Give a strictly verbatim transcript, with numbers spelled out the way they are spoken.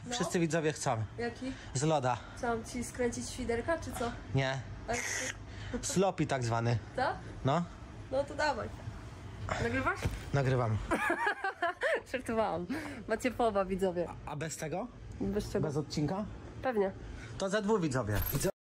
No. Wszyscy widzowie chcą. Jaki? Z loda. Co, mam ci skręcić świderka, czy co? Nie. A, Sloppy tak zwany. co? No, No to dawaj. Nagrywasz? nagrywam. Żartowałam. Macie połowa, widzowie. A bez tego? Bez czego? Bez odcinka? Pewnie. To za dwóch widzowie.